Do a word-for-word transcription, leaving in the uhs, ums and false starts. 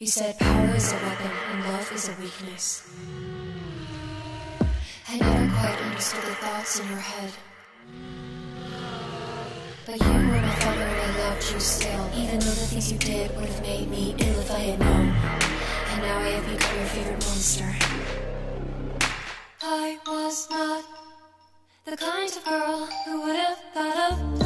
You said power is a weapon and love is a weakness. I never quite understood the thoughts in your head. But you were my father and I loved you still, even though the things you did would have made me ill if I had known. And now I have become your favorite monster. I was not the kind of girl who would have thought of